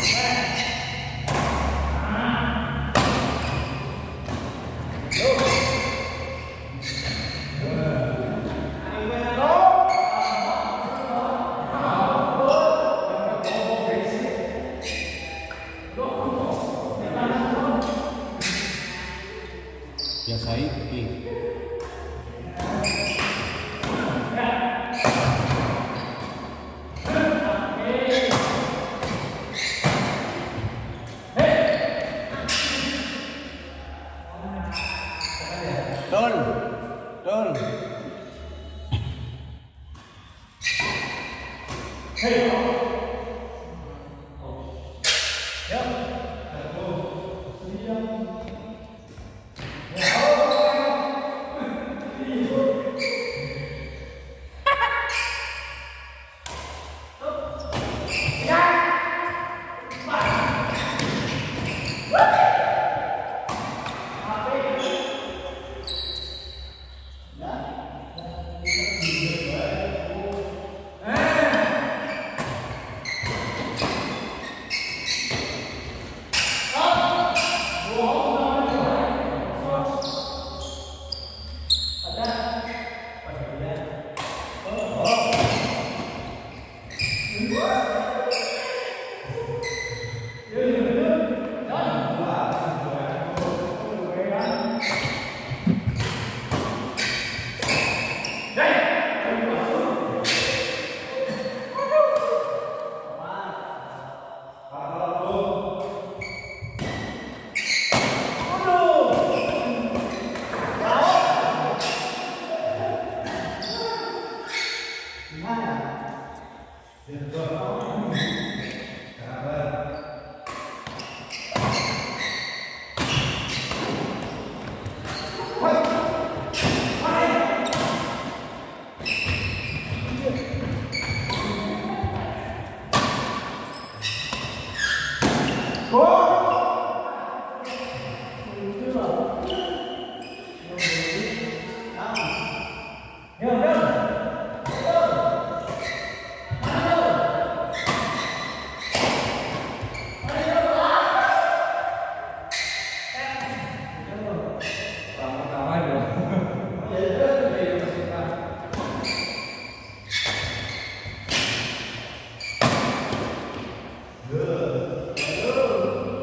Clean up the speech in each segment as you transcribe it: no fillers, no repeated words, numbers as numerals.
Biasai Tol. Hey. Good.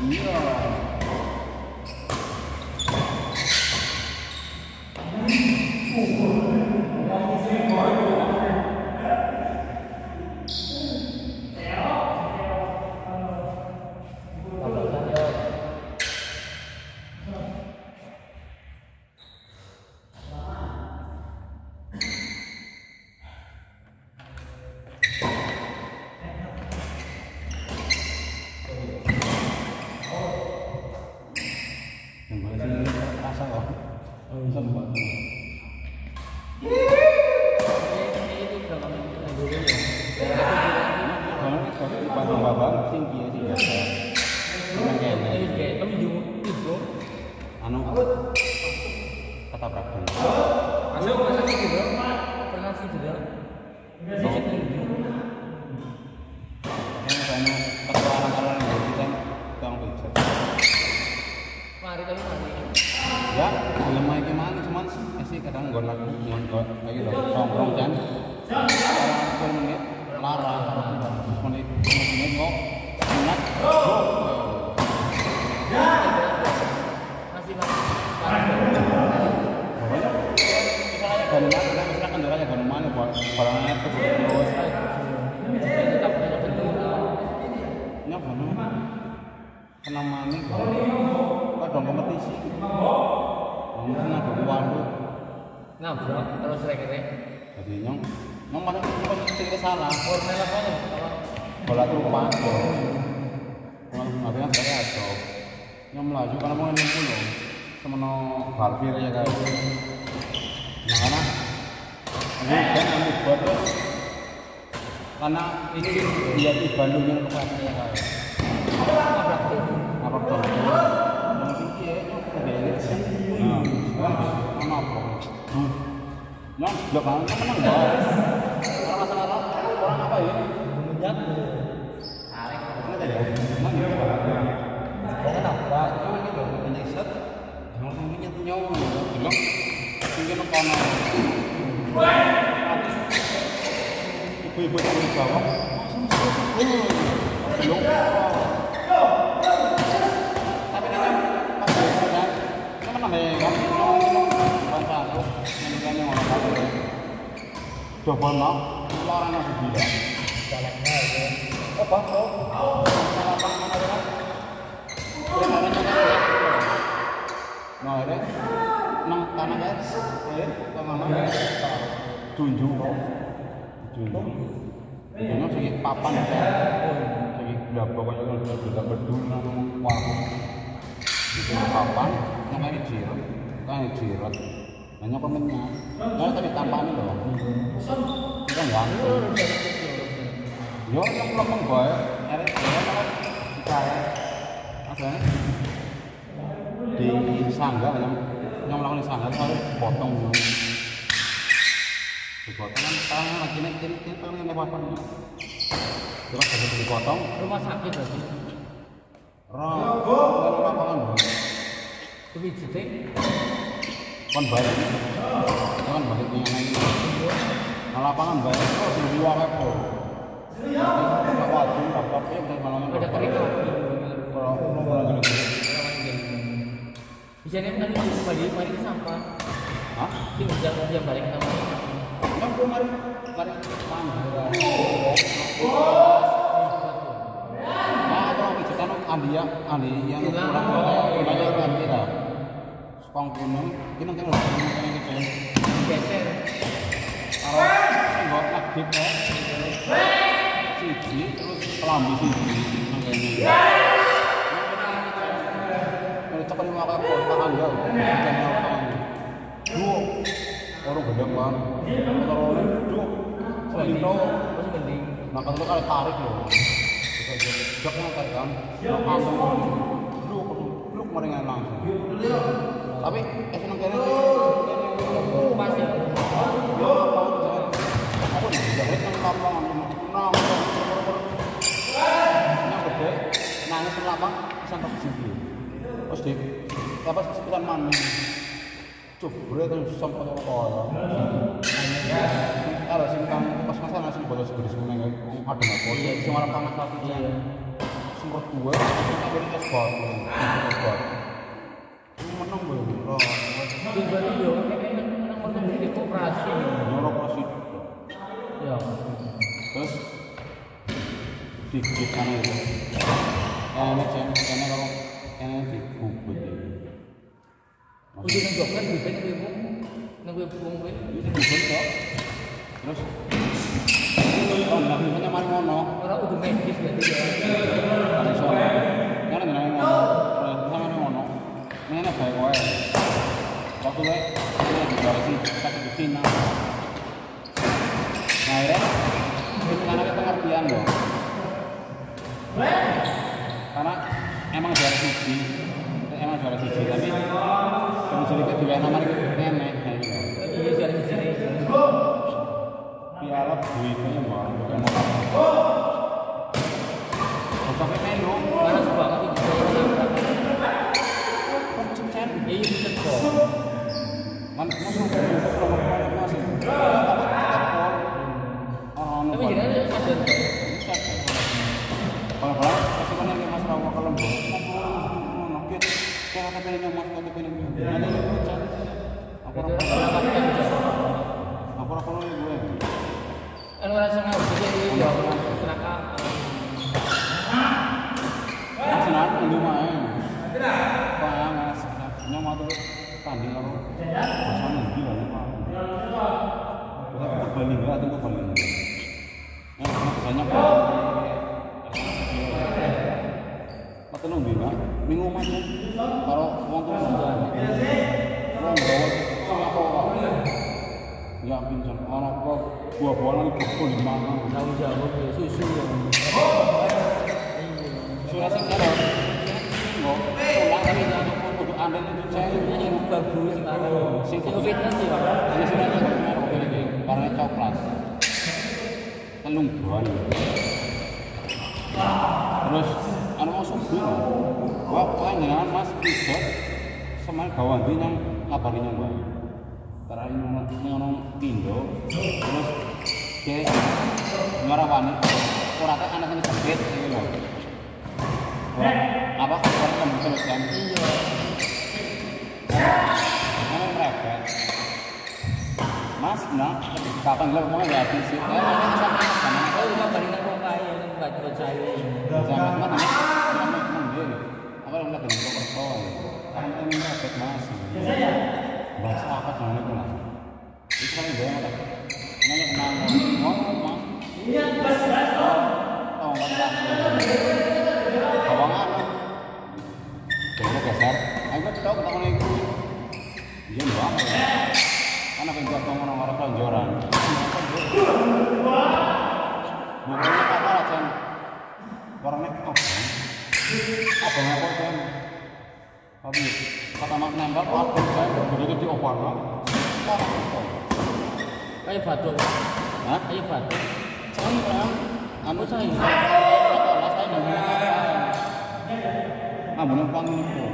Iya. Ya, belum main gimana cuman masih kadang gue lagi lagi loh, nongkrong kan. 10 menit, larang, 10 menit kok, ingat, masih pokoknya misalkan kendalanya Ganuman buat barangnya terus, nya Ganuman, kena maning, kadang kompetisi. Mungkin ada waduk nabrak terus rek-rek jadi nyong mana cerita salah kornel apa nih bola trupa kalau nggak saya atau nyong melaju karena mau 60 semono Balvir ya guys nah karena ini kan ambil buat karena ini dia di Bandung yang kepas ya guys nabrak tuh mungkin ya Nyong, belakang menang guys. Orang masalah orang apa ya? menjat Arek. Mana tadi? Mana ya? Kenapa? Nyong gitu, banyak set. Nyong tingginya tuh nyong. Bilang tinggi kono. Ibu-ibu di bawah. Belum. Tapi nanya pas kan. Ini mana ya? Coba nak, orang nasi gila. jalannya itu Apa kok? Apa mana dia? Nah, ini nang tanah guys. Air, tanah tunjuk kok. Tunjuk. Ini segi papan aja. Segi berapa pokoknya kalau sudah berdua nang warung. Itu papan, nang kayak jirat. Hanya komennya, mau tadi tampaknya loh. Kita nggak yo yang lemeng boy, erik kita ada di sangga yang melakukan di sangga harus potong dulu. Dipotong kan tangan lagi nih tangan yang lewat nih. Terus habis dipotong rumah sakit berarti lapangan tapi jadi kan balik kan balik yang lain nah lapangan balik terus di luar apa waktu laptopnya udah malamnya ada keringat kalau bisa nih tadi balik sampah hah? sih udah balik sama yang kemarin Andi yang kurang banyak kan kita Sepang kuning, kita kan udah geser kalau nggak aktif ya siji terus kelambi siji kalau cepat mau apa tahan ya dua orang gedeng banget kalau dua selino terus mending maka itu kalau tarik loh joknya tarik kan langsung lu mendingan langsung tapi seneng kene masih aku dijahit nang lapangan nang gede nangis nang lapang pisan tak siji terus di apa sekitar mana coba terus sempat kaya kalau sing kang pas masalah nasi bodo segede semeneng ada nggak polisi sing ora panas lagi sempat dua, tapi tes batu, tes batu. Menang gue loh. Tiba yo, nang menang di koperasi. Nyolok operasi. Ya. Terus dikit kan itu. Macam karena kalau dikubut ini. Udah nang dokter bisa nang webung kowe. Itu dikubut kok. Terus nggak bisa mari ngono. Ora kudu medis berarti ya. Kan iso. Kan nang ngono. Sama ngono. Ngene bae kowe. Waktu kowe digarasi sakit di sini. Nah, ya. Itu karena pengertian loh. Karena emang juara siji, tapi sedikit juga nomor itu nenek. Iya juara siji. Piala duitnya mbak, bukan mau. Sampai melu, Panas banget itu. kuncen. Iya bisa kok. Masuk masih. Tapi jenenge sadar. Kalau pasti kan yang Mas Rawa kalau ngono kit kayak kata ini Mas kata ini ada yang baca apa kalau gue Anu rasa ngau jadi ya seraka. senang di rumah panas nyawa tuh tanding karo sama ndi lah kita kembali enggak atau kembali banyak telung dina minggu macam kalau uang tuh sudah uang bawa sama kau ya pinjam anak kau buah-buahan itu pukul 5 Jauh-jauh ya susu yang. sudah sih kalau nggak pulang tapi jangan untuk anda itu saya Ini bagus sekarang. Sing fitness ya. ini sudah ada warna coklat telung buah terus anu mau subuh wah jangan mas tidak sama kawan dia yang ngabarinya mbak terakhir ngomong Indo terus dia ngarawani orang teh anak ini sakit gitu loh apa kan terus kan Iya. mana mereka mas nah kapan lo mau nggak habis sih sama Kalau rumah balik nang wong kaya nang buat saya. jangan mana teman dia apa yang lagi ngobrol persoalan kan ini repot mas bahasa apa sama itu lah itu kan gue yang ada nanya kenal ngomong mas iya oh nggak kawangan coba geser ayo tahu tahun itu iya banget karena penjual orang-orang pelonjoran bukannya kata aja orangnya apa ngapa kan tapi kata mak nembak apa kan begitu dioper lah Kayak batu. hah Kayak batu. saya anu saya bener panggil itu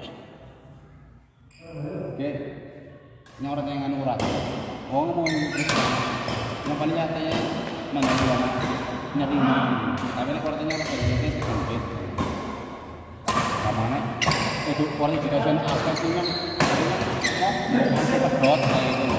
oke nyorot yang anu urat ngomong yang paling nyatanya mengenai nyari tapi ini kualitasnya orang dari itu sedikit kamane itu kualifikasi apa sih kan masih pedot kayak gitu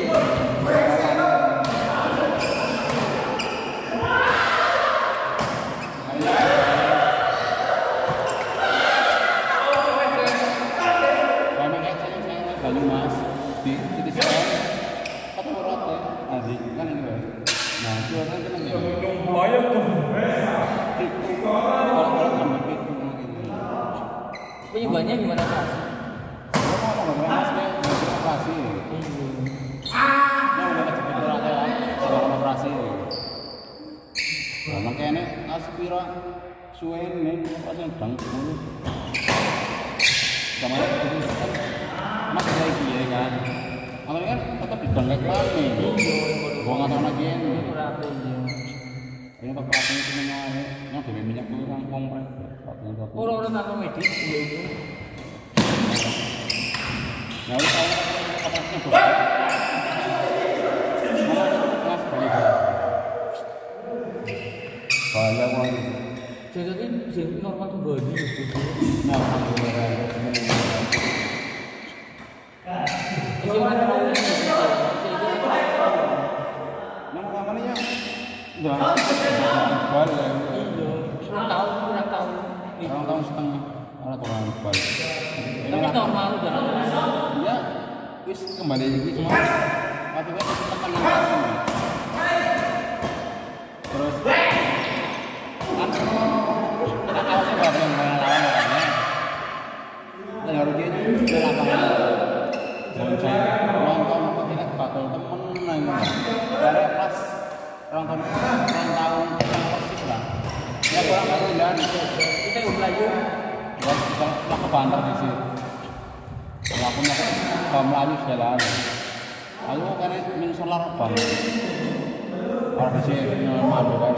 Banyumas di sekolah kata urat ya adik kan ini nah itu orang kan ya buaya tuh orang nambah itu gitu Penyebabnya gimana Mas? ngomong mas ya operasi yang udah cepet berat ya sedang operasi nah makanya aspira suwen nih pas yang dang dulu sama itu kan mas lagi ya kan awalnya kan tetap didengkek lagi gua nggak tahu lagi ini operasi itu namanya yang dari minyak itu kan kompres Orang-orang tanpa medis ya itu. nah itu saya operasinya dokter mas balik bahaya banget Jadi sing normal kembali gitu. Nah, alhamdulillah. Isi mana mau? Nang kamane ya. Jangan bal ya. Iya, kurang tahu. Orang tahun setengah orang kurang bal. Tapi normal udah. Ya, wis kembali lagi cuma waktu itu tekan nang terus kan awalnya gak ada yang lawan orangnya dan harus dia di lapangan bonceng nonton apa kita bakal temen dari pas orang tahun persib lah ya kurang kali dan Kita Melayu. ya kita ke Banter di sini aku mau ke Melayu jalan ayo karena min solar banget orang di sini madu kan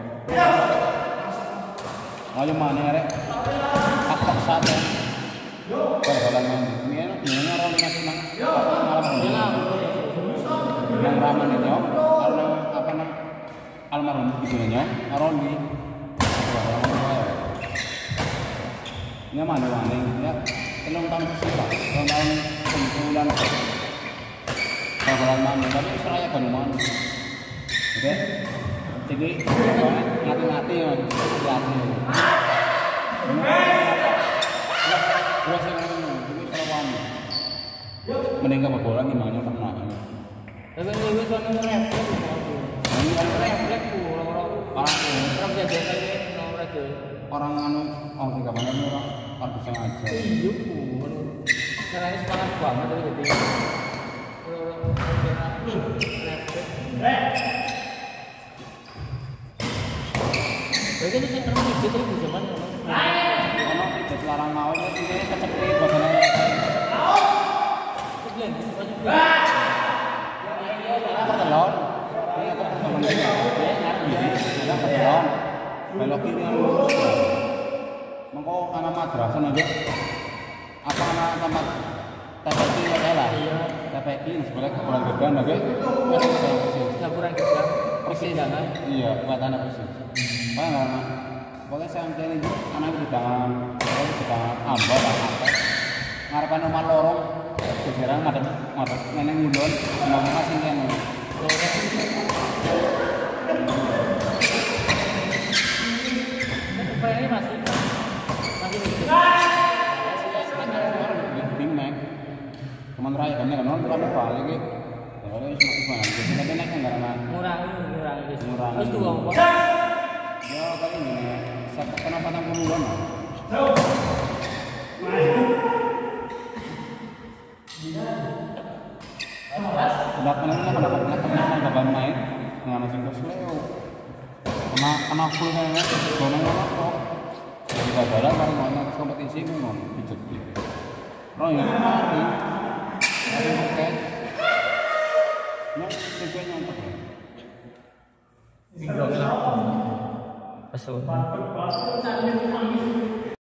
ayo mana rek apa saja kalau mandi ini enak ini orang yang senang malam ini yang ramah nih nyok karena apa namanya almarhum di sini nyok orang di ini mana ya telung tahun sisa tahun sembilan bulan mana tapi seraya kan mana oke jadi ngati-ngati ya hati terus yang ini selawan mending gak bola gimana pernah Tapi ini kan refleks. Ini kan refleks orang jaga kayak nomor aja. Orang anu tiga mana orang bisa aja. Iya pun. Caranya semangat banget tapi jadi. Berarti itu yang terus itu di zaman Ono pijet larang mau itu ini kecepit badannya. Sebelum Pertelon. Ini aku temen ini pertelon. Belok kiri yang lurus. Mengko anak madrasah aja. Apa anak tempat TPQ ya lah. TPQ sebenarnya kurang gegan lagi. laporan kita persidangan. Iya, buat anak persis. Mana? Pokoknya saya ngeliat ini anak di tangan ambal lah apa. Ngarepan rumah lorong. Sekarang ada nenek ngulon, mau kasih kene. Ini masih Bimek. Teman raya kan kan non kan balik iki. Ya kalau wis masih mana. Jadi kan nek enggak ana. ngurangi. Ngurangi. Terus tuh apa? Ya paling ini saya kena 40-an. Udah pendapat main dengan asing kesleo. Kena full kayaknya. Donang kok. Jadi badalan baru mau kompetisi ngono pijet gitu. Roh ya mari. Ada paket. Nek sesuai nyontek. Pasal.